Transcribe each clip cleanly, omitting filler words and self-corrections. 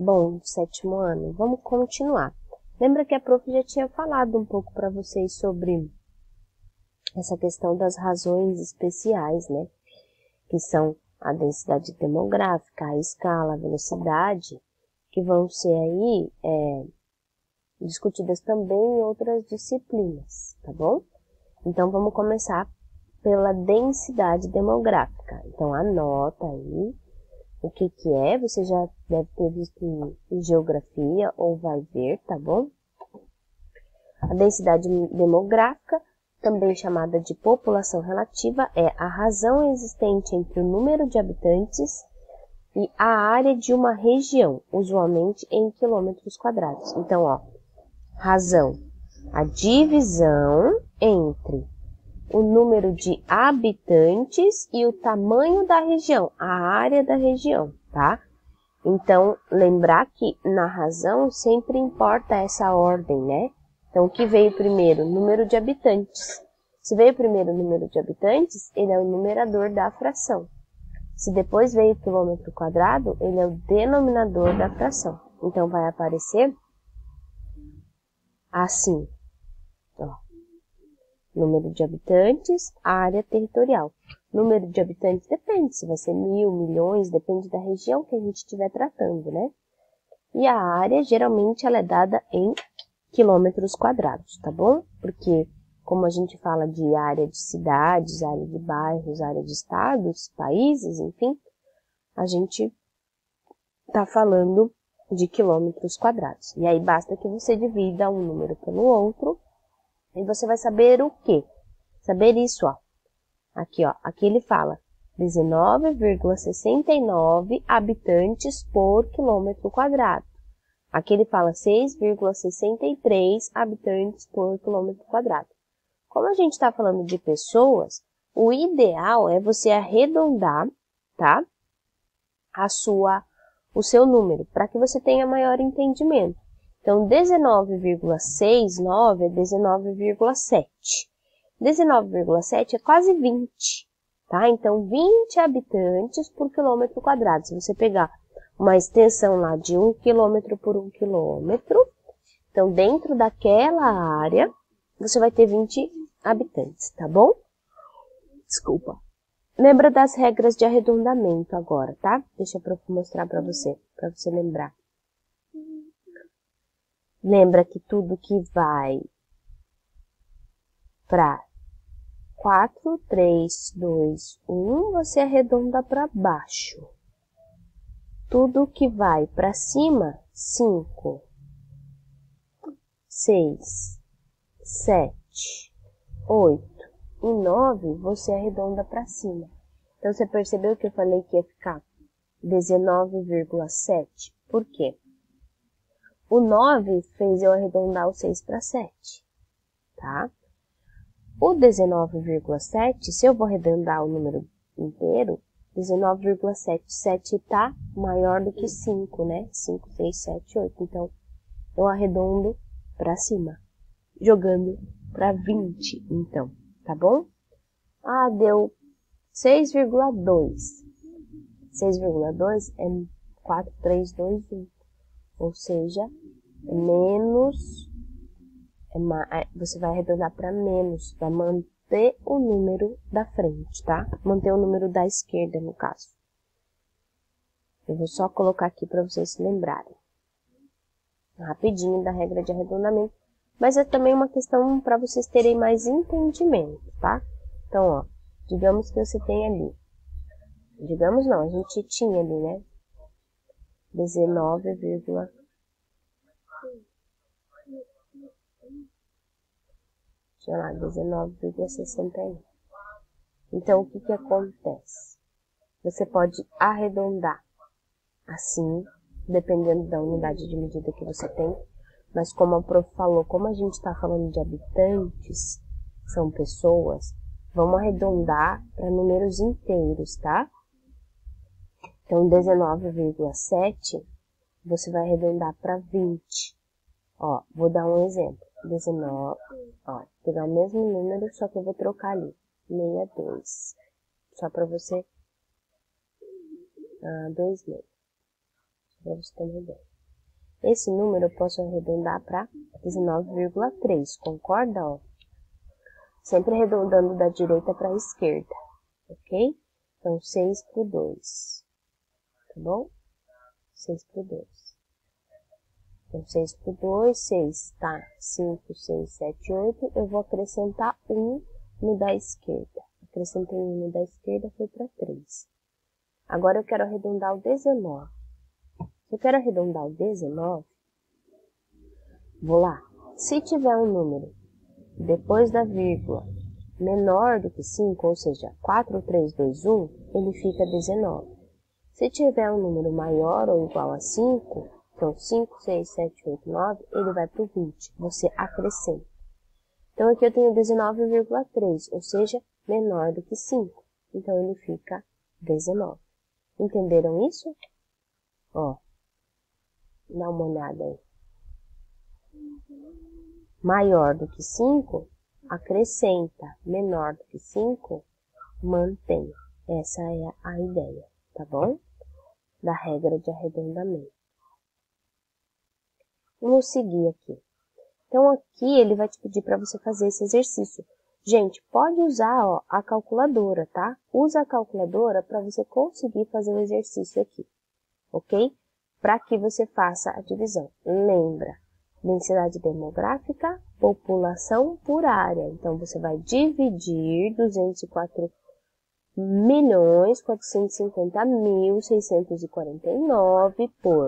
Bom, do 7º ano, vamos continuar. Lembra que a prof já tinha falado um pouco para vocês sobre essa questão das razões especiais, né? Que são a densidade demográfica, a escala, a velocidade, que vão ser aí discutidas também em outras disciplinas, tá bom? Então, vamos começar pela densidade demográfica. Então, anota aí o que é, você já deve ter visto em geografia ou vai ver, tá bom? A densidade demográfica, também chamada de população relativa, é a razão existente entre o número de habitantes e a área de uma região, usualmente em quilômetros quadrados. Então, ó, razão, a divisão entre o número de habitantes e o tamanho da região, a área da região, tá? Então, lembrar que na razão sempre importa essa ordem, né? Então, o que veio primeiro? Número de habitantes. Se veio primeiro o número de habitantes, ele é o numerador da fração. Se depois veio o quilômetro quadrado, ele é o denominador da fração. Então, vai aparecer assim, ó. Número de habitantes, área territorial. Número de habitantes depende, se vai ser 1000, milhões, depende da região que a gente estiver tratando, né? E a área, geralmente, ela é dada em quilômetros quadrados, tá bom? Porque, como a gente fala de área de cidades, área de bairros, área de estados, países, enfim, a gente tá falando de quilômetros quadrados. E aí, basta que você divida um número pelo outro, e você vai saber o quê? Saber isso, ó. Aqui, ó. Aqui ele fala 19,69 habitantes por quilômetro quadrado. Aqui ele fala 6,63 habitantes por quilômetro quadrado. Como a gente está falando de pessoas, o ideal é você arredondar, tá? O seu número, para que você tenha maior entendimento. Então, 19,69 é 19,7. 19,7 é quase 20, tá? Então, 20 habitantes por quilômetro quadrado. Se você pegar uma extensão lá de 1 quilômetro por 1 quilômetro, então, dentro daquela área, você vai ter 20 habitantes, tá bom? Desculpa. Lembra das regras de arredondamento agora, tá? Deixa eu mostrar para você lembrar. Lembra que tudo que vai para 4, 3, 2, 1, você arredonda para baixo. Tudo que vai para cima, 5, 6, 7, 8 e 9, você arredonda para cima. Então, você percebeu que eu falei que ia ficar 19,7? Por quê? O 9 fez eu arredondar o 6 para 7, tá? O 19,7, se eu vou arredondar o número inteiro, 19,7 está maior do que 5, né? 5, 6, 7, 8. Então, eu arredondo para cima, jogando para 20, então, tá bom? Ah, deu 6,2. 6,2 é 4, 3, 2, 1. Ou seja, menos, você vai arredondar para menos, vai manter o número da frente, tá? Manter o número da esquerda, no caso. Eu vou só colocar aqui para vocês se lembrarem. Rapidinho da regra de arredondamento, mas é também uma questão para vocês terem mais entendimento, tá? Então, ó, digamos que você tem ali, digamos não, a gente tinha ali, né? 19, sei lá, 19,61. Então, o que acontece? Você pode arredondar assim, dependendo da unidade de medida que você tem, mas como a prof falou, como a gente está falando de habitantes, são pessoas, vamos arredondar para números inteiros, tá? Então, 19,7, você vai arredondar para 20. Ó, vou dar um exemplo. 19, ó, pegar o mesmo número, só que eu vou trocar ali. 62. Só para você... 2,5. Para você ter uma ideia. esse número eu posso arredondar para 19,3, concorda? Ó? Sempre arredondando da direita para a esquerda, ok? Então, 6 por 2, tá bom? 6 por 2. Então, 6 por 2, 6, tá? 5, 6, 7, 8. Eu vou acrescentar 1 no da esquerda. Acrescentei 1 no da esquerda, foi para 3. Agora eu quero arredondar o 19. Se eu quero arredondar o 19, vou lá. Se tiver um número depois da vírgula menor do que 5, ou seja, 4, 3, 2, 1, ele fica 19. Se tiver um número maior ou igual a 5, então 5, 6, 7, 8, 9, ele vai para o 20. Você acrescenta. Então aqui eu tenho 19,3, ou seja, menor do que 5. Então ele fica 19. Entenderam isso? Ó, dá uma olhada aí. Maior do que 5, acrescenta. Menor do que 5, mantém. Essa é a ideia, tá bom? Da regra de arredondamento. Vamos seguir aqui. Então, aqui ele vai te pedir para você fazer esse exercício. Gente, pode usar ó, a calculadora, tá? Usa a calculadora para você conseguir fazer o exercício aqui, ok? Para que você faça a divisão. Lembra, densidade demográfica, população por área. Então, você vai dividir 204.450.649 por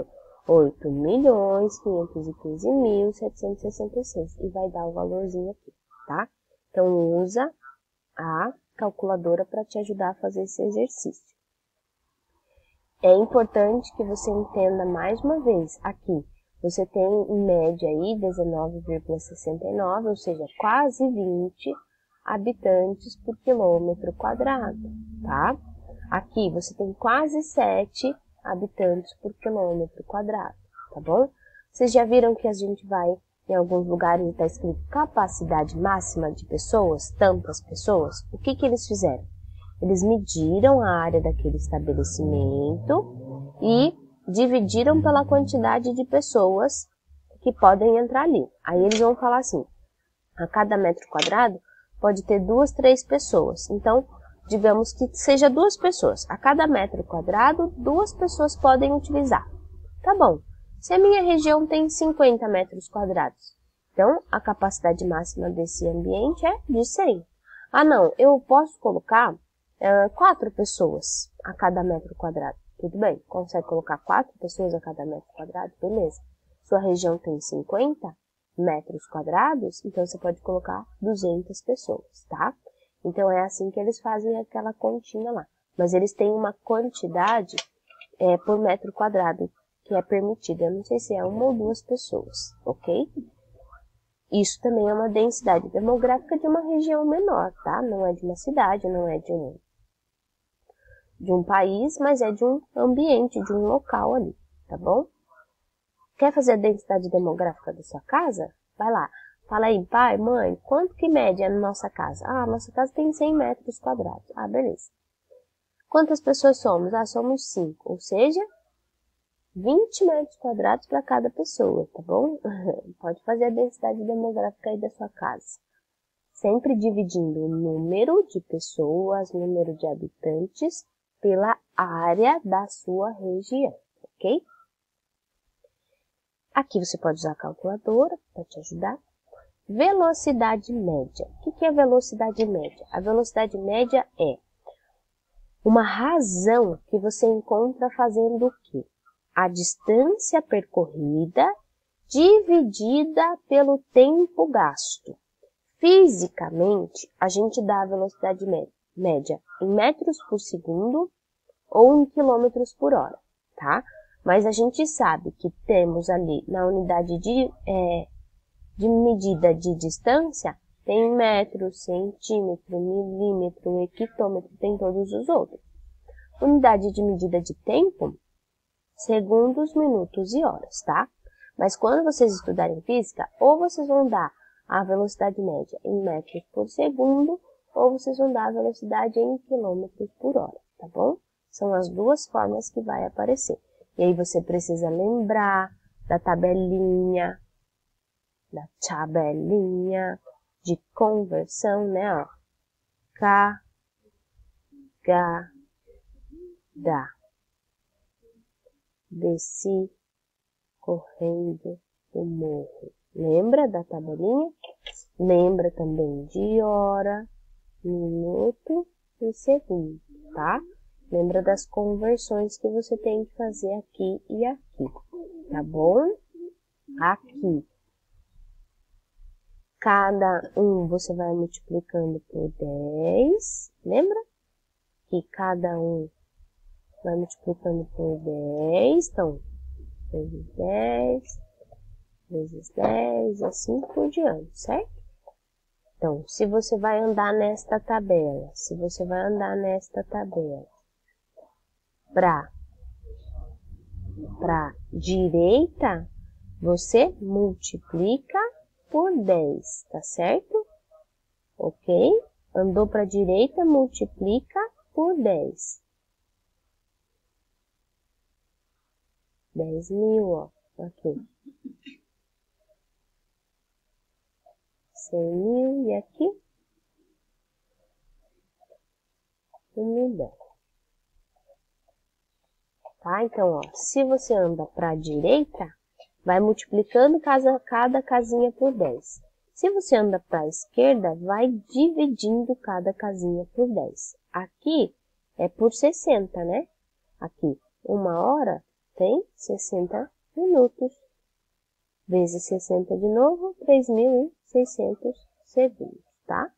8.515.766 e vai dar o valorzinho aqui, tá? Então, usa a calculadora para te ajudar a fazer esse exercício. É importante que você entenda mais uma vez, aqui, você tem em média aí 19,69, ou seja, quase 20 habitantes por quilômetro quadrado, tá? Aqui você tem quase 7 habitantes por quilômetro quadrado, tá bom? Vocês já viram que a gente vai, em alguns lugares está escrito capacidade máxima de pessoas, tantas pessoas? O que eles fizeram? Eles mediram a área daquele estabelecimento e dividiram pela quantidade de pessoas que podem entrar ali. Aí eles vão falar assim, a cada metro quadrado pode ter 2, 3 pessoas. Então, digamos que seja 2 pessoas. A cada metro quadrado, 2 pessoas podem utilizar. Tá bom. Se a minha região tem 50 metros quadrados, então a capacidade máxima desse ambiente é de 100. Ah, não, eu posso colocar 4 pessoas a cada metro quadrado. Tudo bem, consegue colocar 4 pessoas a cada metro quadrado? Beleza. Sua região tem 50 metros quadrados, então você pode colocar 200 pessoas, tá? Então, é assim que eles fazem aquela continha lá. Mas eles têm uma quantidade por metro quadrado que é permitida. Eu não sei se é 1 ou 2 pessoas, ok? Isso também é uma densidade demográfica de uma região menor, tá? Não é de uma cidade, não é de um país, mas é de um ambiente, de um local ali, tá bom? Quer fazer a densidade demográfica da sua casa? Vai lá. Fala aí, pai, mãe, quanto que mede a nossa casa? Ah, a nossa casa tem 100 metros quadrados. Ah, beleza. Quantas pessoas somos? Ah, somos 5. Ou seja, 20 metros quadrados para cada pessoa, tá bom? Pode fazer a densidade demográfica aí da sua casa. Sempre dividindo o número de pessoas, número de habitantes, pela área da sua região, ok? Aqui você pode usar a calculadora para te ajudar. Velocidade média. O que é velocidade média? A velocidade média é uma razão que você encontra fazendo o quê? A distância percorrida dividida pelo tempo gasto. Fisicamente, a gente dá a velocidade média em metros por segundo ou em quilômetros por hora, tá? Mas a gente sabe que temos ali na unidade de medida de distância, tem metro, centímetro, milímetro, hectômetro, tem todos os outros. Unidade de medida de tempo, segundos, minutos e horas, tá? Mas quando vocês estudarem física, ou vocês vão dar a velocidade média em metros por segundo, ou vocês vão dar a velocidade em quilômetros por hora, tá bom? São as duas formas que vai aparecer. E aí você precisa lembrar da tabelinha, de conversão, né, ó. Carregada. Desci correndo o morro. Lembra da tabelinha? Lembra também de hora, minuto e segundo, tá? Lembra das conversões que você tem que fazer aqui e aqui, tá bom? Aqui. Cada um você vai multiplicando por 10, lembra? Que cada um vai multiplicando por 10, então, vezes 10, vezes 10, assim por diante, certo? Então, se você vai andar nesta tabela, para direita, você multiplica por 10, tá certo? Ok? Andou para direita, multiplica por 10. 10.000, ó, aqui. 100.000 e aqui 1.000.000. Tá? Então, ó, se você anda para a direita, vai multiplicando cada casinha por 10. Se você anda para a esquerda, vai dividindo cada casinha por 10. Aqui é por 60, né? Aqui, 1 hora tem 60 minutos. Vezes 60 de novo, 3.600 segundos, tá?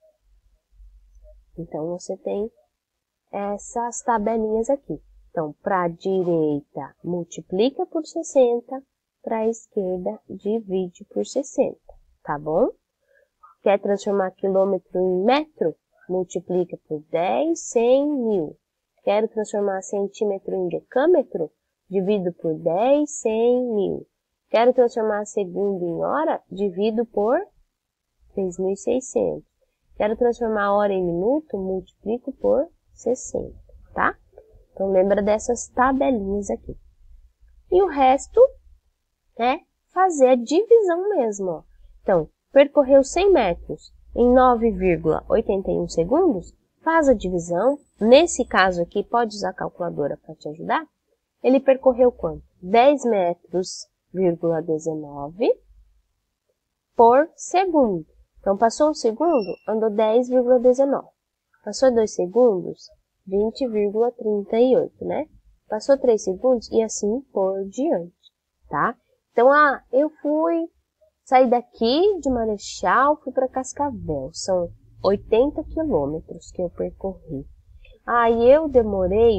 Então, você tem essas tabelinhas aqui. Então, para a direita, multiplica por 60, para a esquerda, divide por 60, tá bom? Quer transformar quilômetro em metro? Multiplica por 10, 100, 1.000. Quero transformar centímetro em decâmetro? Divido por 10, 100, 1.000. Quero transformar segundo em hora? Divido por 3.600. Quero transformar hora em minuto? Multiplico por 60, tá? Então, lembra dessas tabelinhas aqui. E o resto é fazer a divisão mesmo, ó. Então, percorreu 100 metros em 9,81 segundos, faz a divisão. Nesse caso aqui, pode usar a calculadora para te ajudar. Ele percorreu quanto? 10 metros,19 por segundo. Então, passou um segundo, andou 10,19. Passou 2 segundos, 20,38, né? Passou 3 segundos e assim por diante, tá? Então, eu saí daqui de Marechal, fui para Cascavel. São 80 quilômetros que eu percorri. Aí eu demorei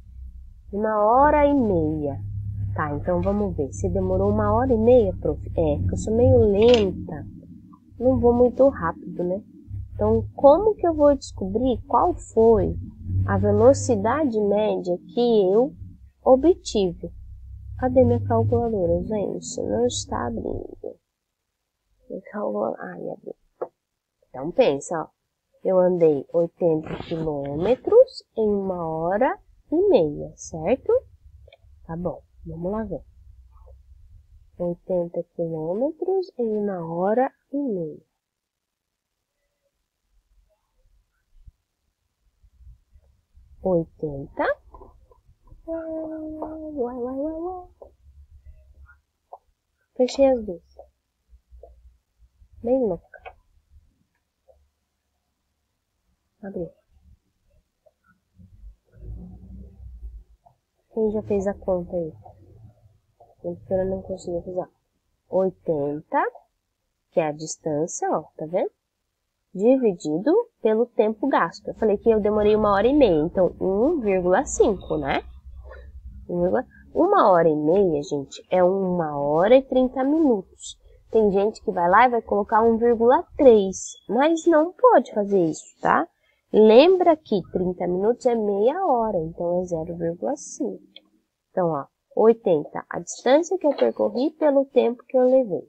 1h30. Tá, então vamos ver. Se demorou 1h30, prof. Porque eu sou meio lenta. Não vou muito rápido, né? Então, como que eu vou descobrir qual foi a velocidade média que eu obtive? Cadê minha calculadora, gente? Não está abrindo. Ai, abriu. Então, pensa, ó. Eu andei 80 quilômetros em 1h30, certo? Tá bom, vamos lá ver. 80 quilômetros em 1h30. 80. Fechei as duas. Bem louca. Abri. Quem já fez a conta aí? Porque eu não consegui fazer. 80, que é a distância, ó, tá vendo? Dividido pelo tempo gasto. Eu falei que eu demorei 1h30, então 1,5, né? 1h30, gente, é 1h30. Tem gente que vai lá e vai colocar 1,3, mas não pode fazer isso, tá? Lembra que 30 minutos é meia hora, então é 0,5. Então, ó, 80, a distância que eu percorri pelo tempo que eu levei.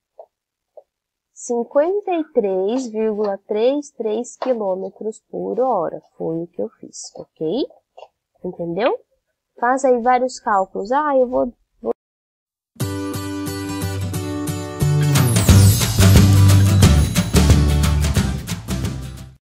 53,33 km por hora foi o que eu fiz, ok? Entendeu? Faz aí vários cálculos. Eu vou